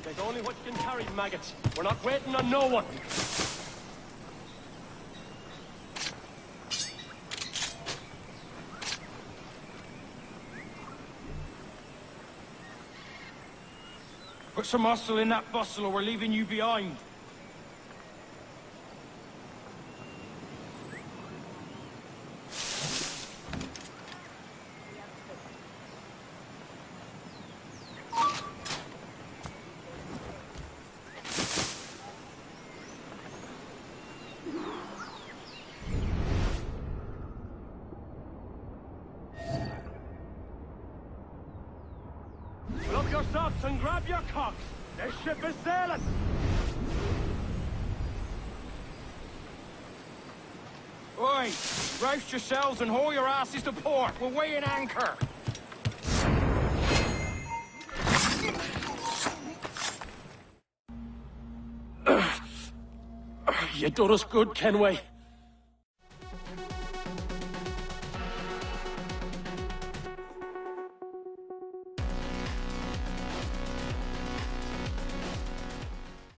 Take only what you can carry, maggots. We're not waiting on no one. Put some muscle in that bustle or we're leaving you behind. Look yourselves and grab your cocks. This ship is sailing. Oi! Roust yourselves and haul your asses to port. We're weighing anchor. You done us good, Kenway.